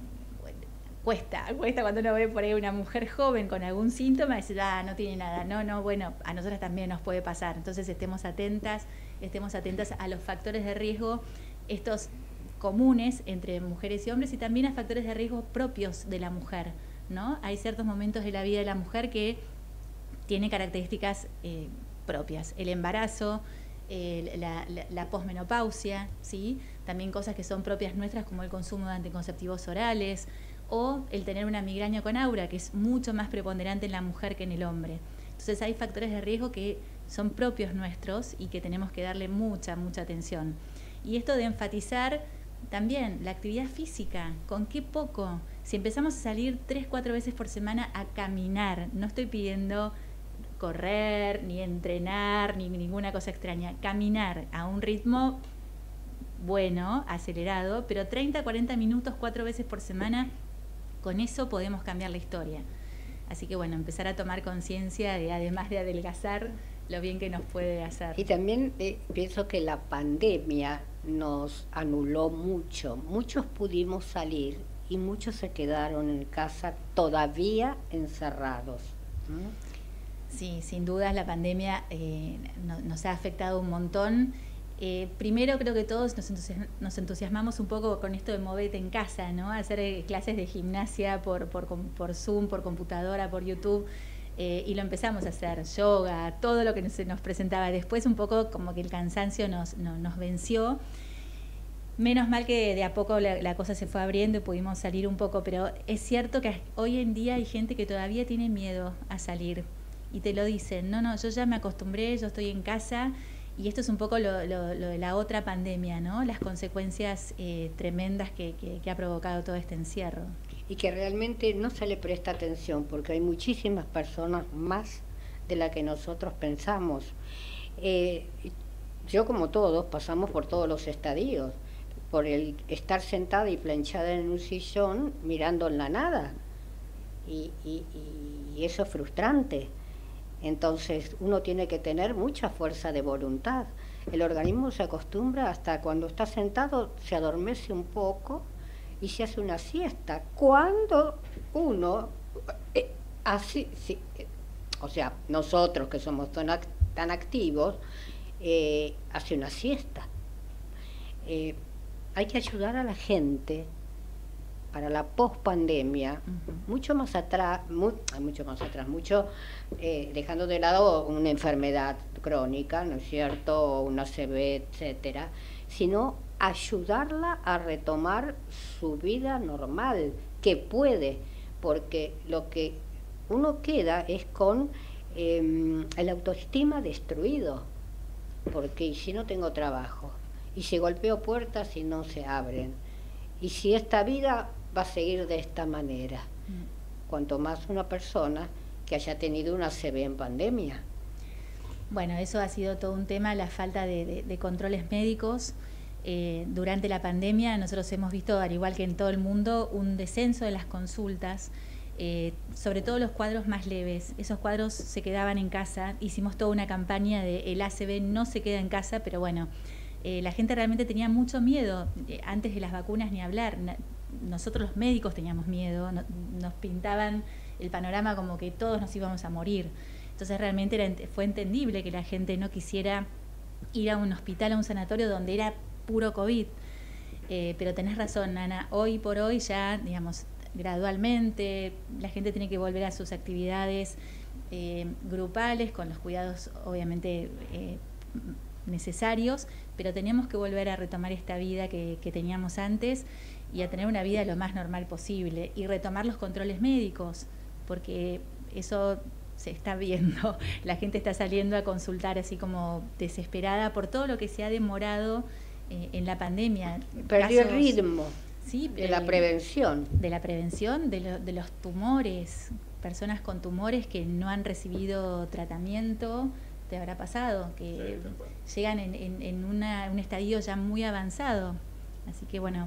Cuesta, cuesta cuando uno ve por ahí una mujer joven con algún síntoma y dice, ah, no tiene nada. No, no, bueno, a nosotras también nos puede pasar. Entonces estemos atentas, estemos atentas a los factores de riesgo, estos comunes entre mujeres y hombres, y también a factores de riesgo propios de la mujer, ¿no? Hay ciertos momentos de la vida de la mujer que tiene características eh, propias. El embarazo, eh, la, la, la posmenopausia, ¿sí? También cosas que son propias nuestras como el consumo de anticonceptivos orales o el tener una migraña con aura, que es mucho más preponderante en la mujer que en el hombre. Entonces hay factores de riesgo que son propios nuestros y que tenemos que darle mucha, mucha atención. Y esto de enfatizar también la actividad física, ¿con qué poco? Si empezamos a salir tres, cuatro veces por semana a caminar, no estoy pidiendo correr, ni entrenar, ni ninguna cosa extraña, caminar a un ritmo bueno, acelerado, pero treinta, cuarenta minutos, cuatro veces por semana, con eso podemos cambiar la historia. Así que bueno, empezar a tomar conciencia de, además de adelgazar, lo bien que nos puede hacer. Y también eh, pienso que la pandemia nos anuló mucho. Muchos pudimos salir y muchos se quedaron en casa todavía encerrados. ¿Mm? Sí, sin dudas la pandemia eh, no, nos ha afectado un montón. Eh, primero creo que todos nos, entusiasm nos entusiasmamos un poco con esto de moverte en casa, ¿no? Hacer eh, clases de gimnasia por, por, por Zoom, por computadora, por YouTube. Eh, y lo empezamos a hacer, yoga, todo lo que se nos presentaba. Después un poco como que el cansancio nos, no, nos venció. Menos mal que de a poco la, la cosa se fue abriendo y pudimos salir un poco, pero es cierto que hoy en día hay gente que todavía tiene miedo a salir y te lo dicen, no, no, yo ya me acostumbré, yo estoy en casa. Y esto es un poco lo, lo, lo de la otra pandemia, ¿no? Las consecuencias eh, tremendas que, que, que ha provocado todo este encierro. Y que realmente no se le presta atención, porque hay muchísimas personas más de las que nosotros pensamos. Eh, yo, como todos, pasamos por todos los estadios, por el estar sentada y planchada en un sillón mirando en la nada. Y, y, y eso es frustrante. Entonces uno tiene que tener mucha fuerza de voluntad. El organismo se acostumbra hasta cuando está sentado, se adormece un poco y se hace una siesta. Cuando uno, eh, así, sí, eh, o sea, nosotros que somos tan, act tan activos, eh, hace una siesta. Eh, hay que ayudar a la gente para la pospandemia, uh-huh. mucho más atrás, muy, mucho más atrás, mucho eh, dejando de lado una enfermedad crónica, ¿no es cierto?, o una C V, etcétera, sino ayudarla a retomar su vida normal, que puede, porque lo que uno queda es con eh, el autoestima destruido, porque ¿y si no tengo trabajo? ¿Y si golpeo puertas y no se abren? ¿Y si esta vida va a seguir de esta manera? Mm. Cuanto más una persona que haya tenido una C V en pandemia. Bueno, eso ha sido todo un tema, la falta de, de, de controles médicos. Eh, durante la pandemia nosotros hemos visto, al igual que en todo el mundo, un descenso de las consultas, eh, sobre todo los cuadros más leves. Esos cuadros se quedaban en casa. Hicimos toda una campaña de el A C V no se queda en casa, pero bueno, eh, la gente realmente tenía mucho miedo. Eh, antes de las vacunas ni hablar. Nosotros los médicos teníamos miedo, no, nos pintaban el panorama como que todos nos íbamos a morir. Entonces realmente era, fue entendible que la gente no quisiera ir a un hospital, a un sanatorio donde era puro COVID. Eh, pero tenés razón, Ana, hoy por hoy ya, digamos, gradualmente la gente tiene que volver a sus actividades eh, grupales, con los cuidados obviamente eh, necesarios, pero tenemos que volver a retomar esta vida que, que teníamos antes y a tener una vida lo más normal posible y retomar los controles médicos, porque eso se está viendo. La gente está saliendo a consultar así como desesperada por todo lo que se ha demorado eh, en la pandemia. Perdió el ritmo, sí, de eh, la prevención. De la prevención, de, lo, de los tumores, personas con tumores que no han recibido tratamiento. Te habrá pasado que sí, llegan en, en, en una, un estadio ya muy avanzado. Así que bueno.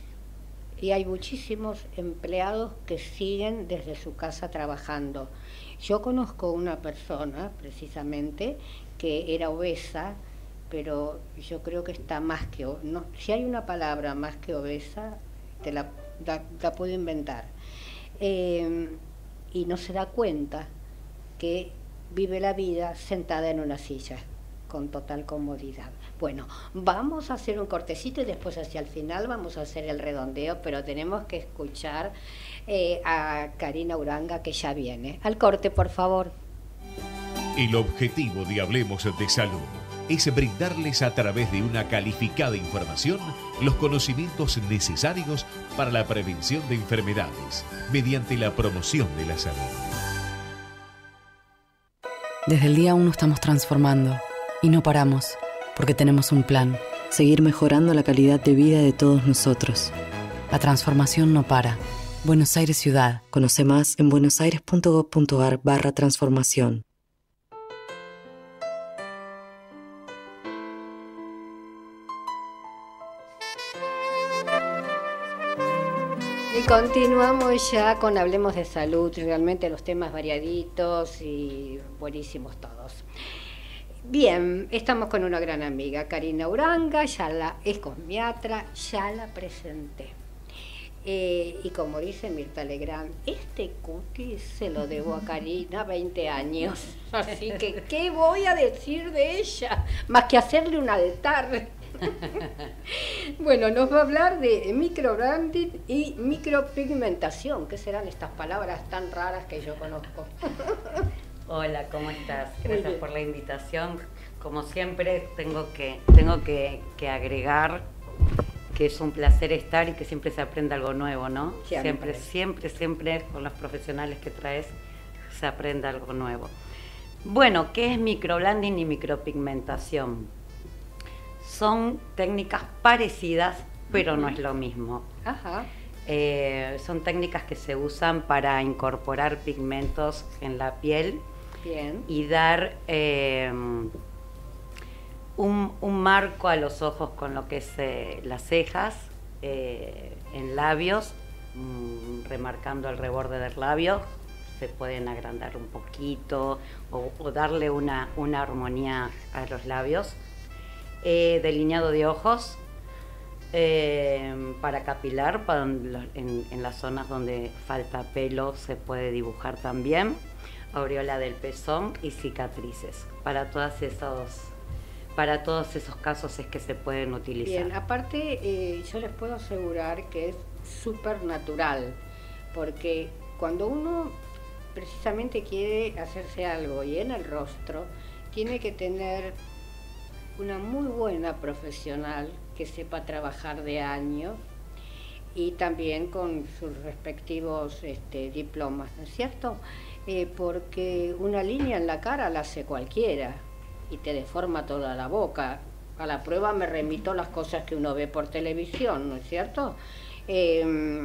Y hay muchísimos empleados que siguen desde su casa trabajando. Yo conozco una persona, precisamente, que era obesa, pero yo creo que está más que... No, si hay una palabra más que obesa, te la, la, la puedo inventar. Eh, y no se da cuenta que vive la vida sentada en una silla, con total comodidad. Bueno, vamos a hacer un cortecito y después hacia el final vamos a hacer el redondeo, pero tenemos que escuchar eh, a Karina Uranga, que ya viene. Al corte, por favor. El objetivo de Hablemos de Salud es brindarles a través de una calificada información los conocimientos necesarios para la prevención de enfermedades mediante la promoción de la salud. Desde el día uno estamos transformando y no paramos, porque tenemos un plan, seguir mejorando la calidad de vida de todos nosotros. La transformación no para. Buenos Aires Ciudad. Conoce más en buenosaires.gov.ar barra transformación. Y continuamos ya con Hablemos de Salud, realmente los temas variaditos y buenísimos todos. Bien, estamos con una gran amiga, Karina Uranga, ya la es cosmiatra, ya la presenté. Eh, y como dice Mirta Legrand, este cookie se lo debo a Karina veinte años, así que ¿qué voy a decir de ella? Más que hacerle un altar. Bueno, nos va a hablar de microbranding y micropigmentación. ¿Qué serán estas palabras tan raras que yo conozco? Hola, ¿cómo estás? Gracias por la invitación. Como siempre, tengo que, tengo que, que agregar que es un placer estar y que siempre se aprende algo nuevo, ¿no? Siempre, siempre, siempre con los profesionales que traes se aprende algo nuevo. Bueno, ¿qué es microblending y micropigmentación? Son técnicas parecidas, pero no es lo mismo. Ajá. Eh, son técnicas que se usan para incorporar pigmentos en la piel. Bien. Y dar eh, un, un marco a los ojos con lo que es eh, las cejas, eh, en labios, mm, remarcando el reborde del labio. Se pueden agrandar un poquito o, o darle una, una armonía a los labios. Eh, delineado de ojos eh, para capilar, para en, en las zonas donde falta pelo se puede dibujar también, aureola del pezón y cicatrices. Para todas esos, para todos esos casos es que se pueden utilizar. Bien, aparte eh, yo les puedo asegurar que es súper natural, porque cuando uno precisamente quiere hacerse algo y en el rostro, tiene que tener una muy buena profesional que sepa trabajar de años y también con sus respectivos este, diplomas, ¿no es cierto? Eh, porque una línea en la cara la hace cualquiera y te deforma toda la boca. A la prueba me remito las cosas que uno ve por televisión, ¿no es cierto? Eh,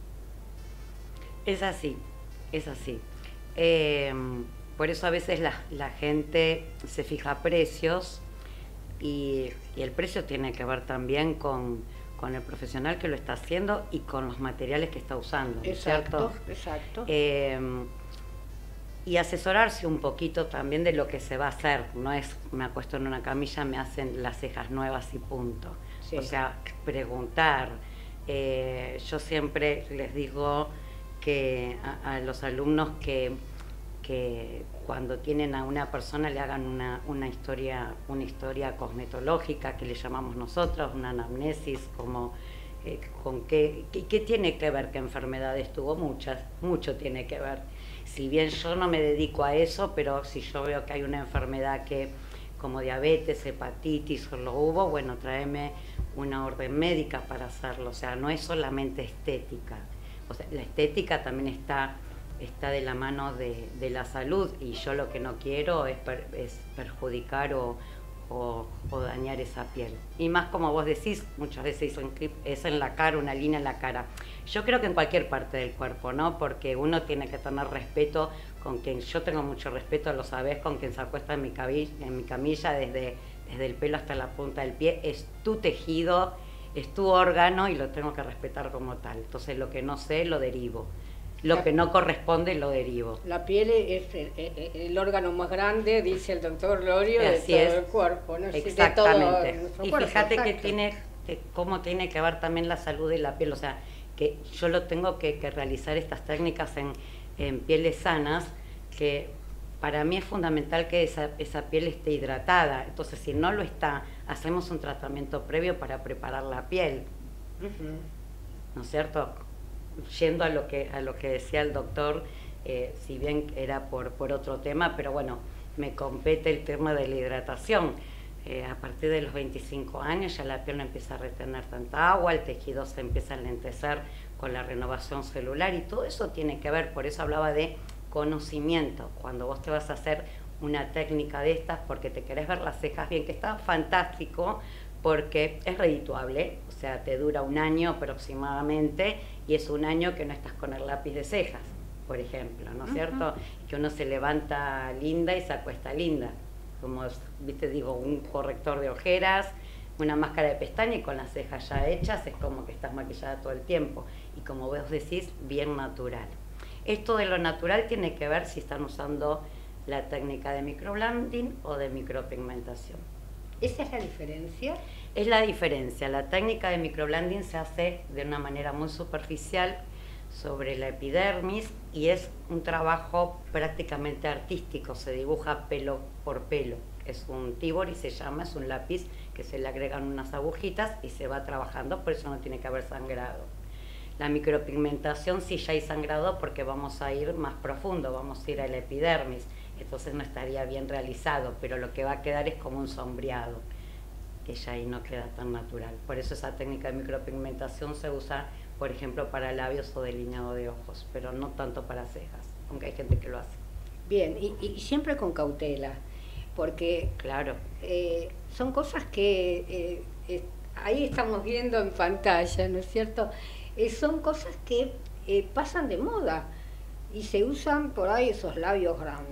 es así, es así. Eh, por eso a veces la, la gente se fija precios. Y, y el precio tiene que ver también con, con el profesional que lo está haciendo y con los materiales que está usando, exacto, ¿cierto? Exacto. Eh, y asesorarse un poquito también de lo que se va a hacer. No es, me acuesto en una camilla, me hacen las cejas nuevas y punto. Sí. O sea, preguntar. Eh, yo siempre les digo que a, a los alumnos que, que cuando tienen a una persona le hagan una, una, historia, una historia cosmetológica, que le llamamos nosotros, una anamnesis, como eh, con qué, qué, qué tiene que ver, qué enfermedades tuvo, muchas, mucho tiene que ver. Si bien yo no me dedico a eso, pero si yo veo que hay una enfermedad que, como diabetes, hepatitis, o lo hubo, bueno, tráeme una orden médica para hacerlo. O sea, no es solamente estética. O sea, la estética también está... está de la mano de, de la salud y yo lo que no quiero es, per, es perjudicar o, o, o dañar esa piel. Y más como vos decís, muchas veces es en la cara, una línea en la cara. Yo creo que en cualquier parte del cuerpo, ¿no? Porque uno tiene que tener respeto con quien, yo tengo mucho respeto, lo sabés, con quien se acuesta en mi, cabilla, en mi camilla desde, desde el pelo hasta la punta del pie. Es tu tejido, es tu órgano y lo tengo que respetar como tal. Entonces lo que no sé lo derivo. Lo que no corresponde lo derivo. La piel es el, el, el órgano más grande, dice el doctor Lorio, de todo es. el cuerpo, ¿no? Exactamente. De todo y cuerpo, fíjate exacto. que tiene, que, cómo tiene que ver también la salud de la piel. O sea, que yo lo tengo que, que realizar estas técnicas en, en pieles sanas, que para mí es fundamental que esa, esa piel esté hidratada. Entonces, si no lo está, hacemos un tratamiento previo para preparar la piel. Uh-huh. ¿No es cierto? Yendo a lo que a lo que decía el doctor, eh, si bien era por, por otro tema, pero bueno, me compete el tema de la hidratación. Eh, a partir de los veinticinco años ya la piel no empieza a retener tanta agua, el tejido se empieza a enlentecer con la renovación celular y todo eso tiene que ver, por eso hablaba de conocimiento. Cuando vos te vas a hacer una técnica de estas porque te querés ver las cejas bien, que está fantástico porque es redituable, o sea, te dura un año aproximadamente y es un año que no estás con el lápiz de cejas, por ejemplo, ¿no es cierto? Uh-huh. Que uno se levanta linda y se acuesta linda. Como, viste, digo, un corrector de ojeras, una máscara de pestaña y con las cejas ya hechas, es como que estás maquillada todo el tiempo. Y como vos decís, bien natural. Esto de lo natural tiene que ver si están usando la técnica de microblending o de micropigmentación. ¿Esa es la diferencia? Es la diferencia. La técnica de microblending se hace de una manera muy superficial sobre la epidermis y es un trabajo prácticamente artístico, se dibuja pelo por pelo. Es un tibor y se llama, es un lápiz que se le agregan unas agujitas y se va trabajando, por eso no tiene que haber sangrado. La micropigmentación sí ya hay sangrado porque vamos a ir más profundo, vamos a ir a la epidermis, entonces no estaría bien realizado, pero lo que va a quedar es como un sombreado, que ya ahí no queda tan natural. Por eso esa técnica de micropigmentación se usa, por ejemplo, para labios o delineado de ojos, pero no tanto para cejas, aunque hay gente que lo hace. Bien, y, y siempre con cautela, porque claro, eh, son cosas que eh, eh, ahí estamos viendo en pantalla, ¿no es cierto? Eh, son cosas que eh, pasan de moda y se usan por ahí esos labios gran,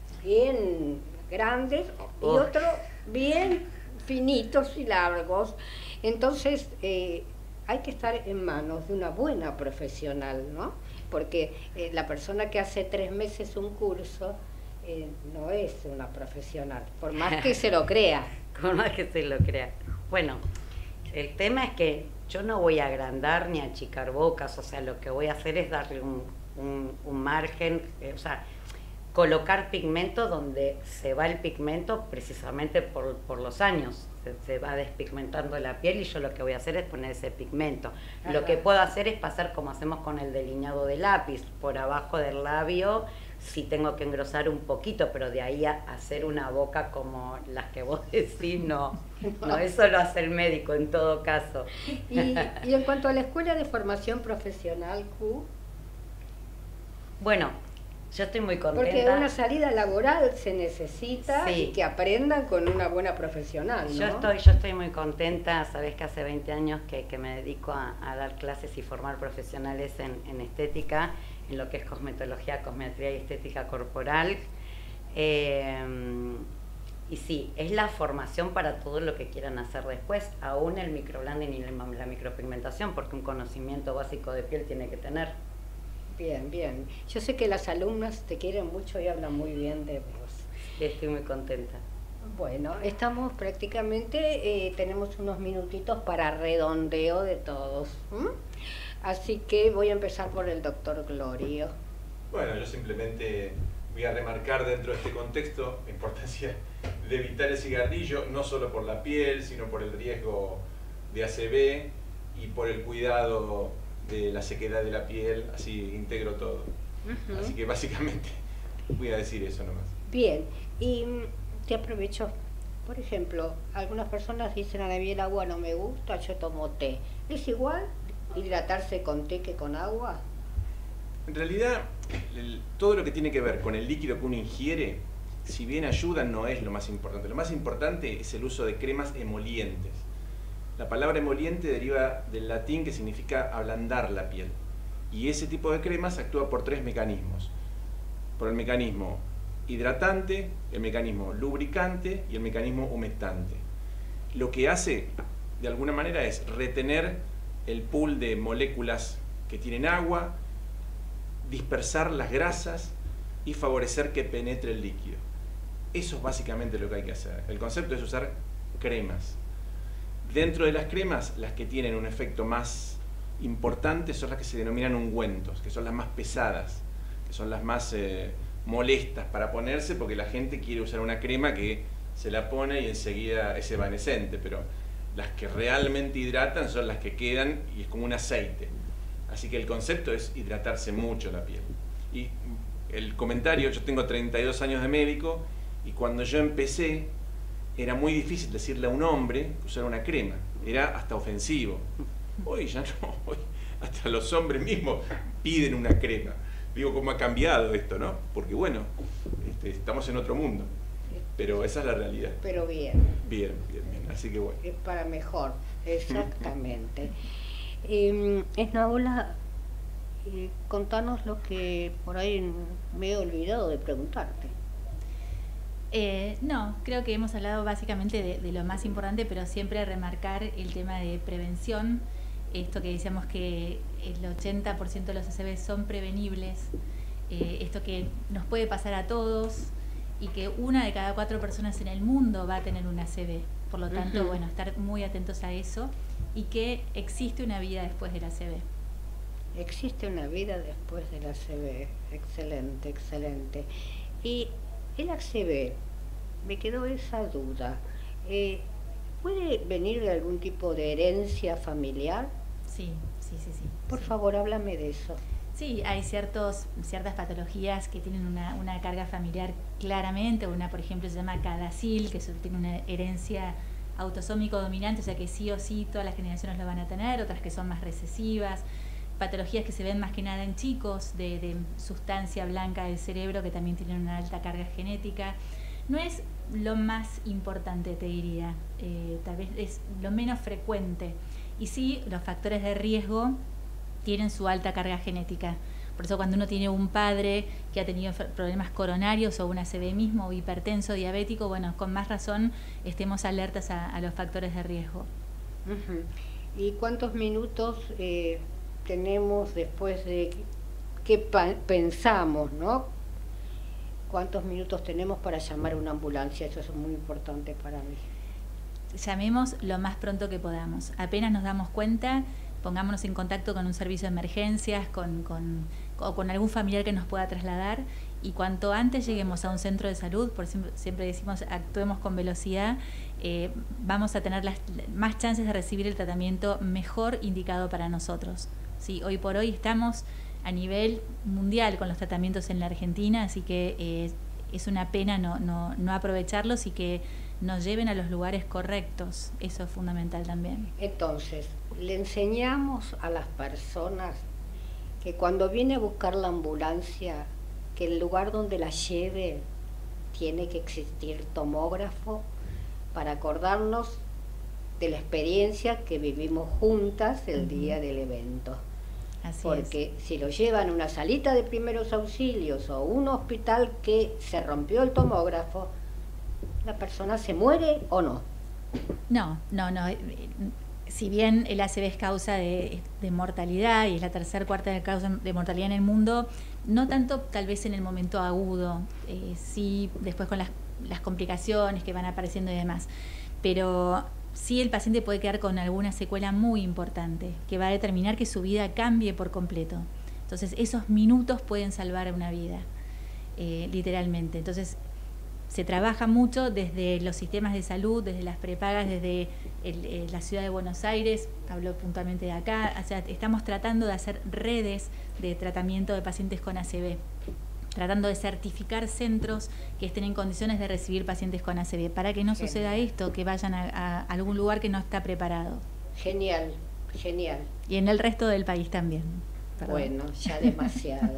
bien grandes y oh. otros bien finitos y largos. Entonces, eh, hay que estar en manos de una buena profesional, ¿no? Porque eh, la persona que hace tres meses un curso eh, no es una profesional, por más que se lo crea. Por más que se lo crea. Bueno, el tema es que yo no voy a agrandar ni a achicar bocas, o sea, lo que voy a hacer es darle un, un, un margen, eh, o sea, colocar pigmento donde se va el pigmento precisamente por, por los años. Se, se va despigmentando la piel y yo lo que voy a hacer es poner ese pigmento. Ajá. Lo que puedo hacer es pasar como hacemos con el delineado de lápiz, por abajo del labio, sí tengo que engrosar un poquito, pero de ahí a hacer una boca como las que vos decís, no. No, eso lo hace el médico en todo caso. Y, y en cuanto a la Escuela de Formación Profesional, Q. Bueno, yo estoy muy contenta. Porque una salida laboral se necesita sí. y que aprendan con una buena profesional, ¿no? Yo estoy, yo estoy muy contenta, sabés que hace veinte años que, que me dedico a, a dar clases y formar profesionales en, en estética, en lo que es cosmetología, cosmetría y estética corporal. Eh, y sí, es la formación para todo lo que quieran hacer después, aún el microblending y la micropigmentación, porque un conocimiento básico de piel tiene que tener. Bien, bien. Yo sé que las alumnas te quieren mucho y hablan muy bien de vos. Estoy muy contenta. Bueno, estamos prácticamente, eh, tenemos unos minutitos para redondeo de todos. ¿Mm? Así que voy a empezar por el doctor Glorio. Bueno, yo simplemente voy a remarcar dentro de este contexto la importancia de evitar el cigarrillo, no solo por la piel, sino por el riesgo de A C V y por el cuidado de la sequedad de la piel, así integro todo. Uh-huh. Así que básicamente voy a decir eso nomás. Bien, y te aprovecho, por ejemplo, algunas personas dicen a mí el agua no me gusta, yo tomo té. ¿Es igual hidratarse con té que con agua? En realidad, el, todo lo que tiene que ver con el líquido que uno ingiere, si bien ayuda, no es lo más importante. Lo más importante es el uso de cremas emolientes. La palabra emoliente deriva del latín que significa ablandar la piel. Y ese tipo de cremas actúa por tres mecanismos. Por el mecanismo hidratante, el mecanismo lubricante y el mecanismo humectante. Lo que hace, de alguna manera, es retener el pool de moléculas que tienen agua, dispersar las grasas y favorecer que penetre el líquido. Eso es básicamente lo que hay que hacer. El concepto es usar cremas. Dentro de las cremas, las que tienen un efecto más importante son las que se denominan ungüentos, que son las más pesadas, que son las más eh, molestas para ponerse, porque la gente quiere usar una crema que se la pone y enseguida es evanescente, pero las que realmente hidratan son las que quedan y es como un aceite. Así que el concepto es hidratarse mucho la piel. Y el comentario, yo tengo treinta y dos años de médico y cuando yo empecé, era muy difícil decirle a un hombre que usara una crema, era hasta ofensivo. Hoy ya no, hoy hasta los hombres mismos piden una crema. Digo, ¿cómo ha cambiado esto, no? Porque bueno, este, estamos en otro mundo, pero esa es la realidad. Pero bien. Bien, bien, bien, así que bueno. Es para mejor, exactamente. eh, Esnaola, eh, contanos lo que por ahí me he olvidado de preguntarte. Eh, no, creo que hemos hablado básicamente de, de lo más importante, pero siempre remarcar el tema de prevención. Esto que decíamos que el ochenta por ciento de los A C V son prevenibles, eh, esto que nos puede pasar a todos y que una de cada cuatro personas en el mundo va a tener un A C V. Por lo tanto, uh-huh. bueno, estar muy atentos a eso y que existe una vida después del A C V. Existe una vida después del A C V, excelente, excelente. Y el A C V, me quedó esa duda, eh, ¿puede venir de algún tipo de herencia familiar? Sí, sí, sí, sí. Por sí. favor, háblame de eso. Sí, hay ciertos, ciertas patologías que tienen una, una carga familiar claramente. Una, por ejemplo, se llama cadacil, que eso tiene una herencia autosómico dominante, o sea que sí o sí todas las generaciones lo van a tener, otras que son más recesivas. Patologías que se ven más que nada en chicos, de, de sustancia blanca del cerebro, que también tienen una alta carga genética. No es lo más importante, te diría, eh, tal vez es lo menos frecuente. Y sí, los factores de riesgo tienen su alta carga genética. Por eso cuando uno tiene un padre que ha tenido problemas coronarios o un A C V mismo, o hipertenso, diabético, bueno, con más razón estemos alertas a, a los factores de riesgo. Uh-huh. ¿Y cuántos minutos eh, tenemos después de qué pensamos, ¿no? ¿Cuántos minutos tenemos para llamar a una ambulancia? Eso es muy importante para mí. Llamemos lo más pronto que podamos. Apenas nos damos cuenta, pongámonos en contacto con un servicio de emergencias, con, con, o con algún familiar que nos pueda trasladar, y cuanto antes lleguemos a un centro de salud, por siempre, siempre decimos actuemos con velocidad, eh, vamos a tener las, más chances de recibir el tratamiento mejor indicado para nosotros. Sí, hoy por hoy estamos a nivel mundial con los tratamientos en la Argentina, así que eh, es una pena no, no, no aprovecharlos y que nos lleven a los lugares correctos. Eso es fundamental también. Entonces, le enseñamos a las personas que cuando viene a buscar la ambulancia, que el lugar donde la lleve tiene que existir tomógrafo para acordarnos de la experiencia que vivimos juntas el uh-huh. día del evento. Así Porque es. si lo llevan a una salita de primeros auxilios o un hospital que se rompió el tomógrafo, ¿la persona se muere o no? No, no, no. Si bien el A C V es causa de, de mortalidad y es la tercera cuarta causa de mortalidad en el mundo, no tanto tal vez en el momento agudo, eh, sí después con las, las complicaciones que van apareciendo y demás, pero sí el paciente puede quedar con alguna secuela muy importante que va a determinar que su vida cambie por completo. Entonces esos minutos pueden salvar una vida, eh, literalmente. Entonces se trabaja mucho desde los sistemas de salud, desde las prepagas, desde el, eh, la ciudad de Buenos Aires, hablo puntualmente de acá, o sea, estamos tratando de hacer redes de tratamiento de pacientes con A C V, tratando de certificar centros que estén en condiciones de recibir pacientes con A C V, para que no genial. Suceda esto, que vayan a, a algún lugar que no está preparado. Genial, genial. Y en el resto del país también. Perdón. Bueno, ya demasiado.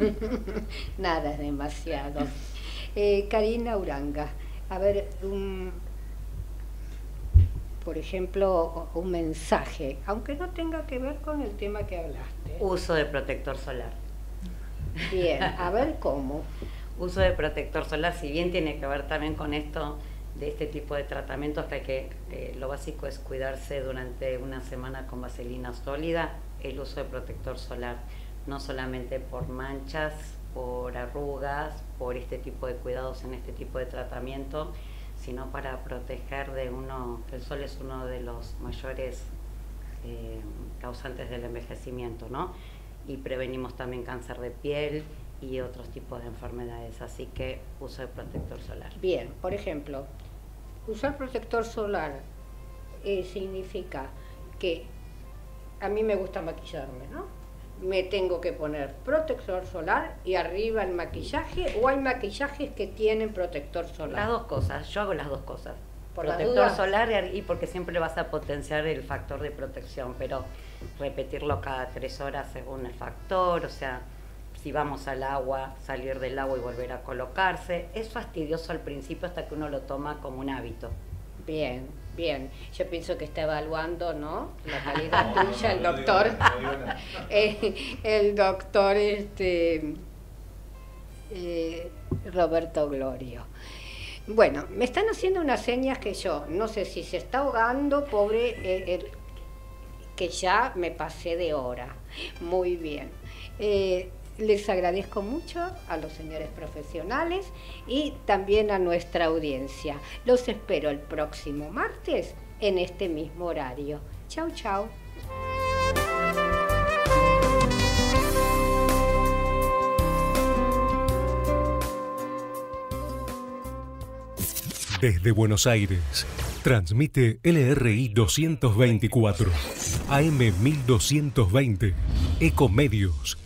Nada es demasiado. Eh, Karina Uranga, a ver, un, por ejemplo, un mensaje, aunque no tenga que ver con el tema que hablaste. Uso de protector solar. Bien, a ver cómo. Uso de protector solar, si bien tiene que ver también con esto, de este tipo de tratamientos, que hay que, eh, lo básico es cuidarse durante una semana con vaselina sólida, el uso de protector solar, no solamente por manchas, por arrugas, por este tipo de cuidados en este tipo de tratamiento, sino para proteger de uno, el sol es uno de los mayores eh, causantes del envejecimiento, ¿no? Y prevenimos también cáncer de piel y otros tipos de enfermedades, así que uso de protector solar. Bien, por ejemplo, usar protector solar eh, significa que a mí me gusta maquillarme, ¿no? Me tengo que poner protector solar y arriba el maquillaje, o hay maquillajes que tienen protector solar. Las dos cosas, yo hago las dos cosas. Por la protector duda. solar y porque siempre vas a potenciar el factor de protección, pero repetirlo cada tres horas según el factor, o sea, si vamos al agua, salir del agua y volver a colocarse. Es fastidioso al principio hasta que uno lo toma como un hábito. Bien, bien. Yo pienso que está evaluando, ¿no? La calidad tuya, el doctor. el, el doctor este, eh, Roberto Glorio. Bueno, me están haciendo unas señas que yo no sé si se está ahogando, pobre, eh, el, que ya me pasé de hora. Muy bien. Eh, les agradezco mucho a los señores profesionales y también a nuestra audiencia. Los espero el próximo martes en este mismo horario. Chau, chau. Desde Buenos Aires, transmite L R I doscientos veinticuatro, A M mil doscientos veinte, Ecomedios,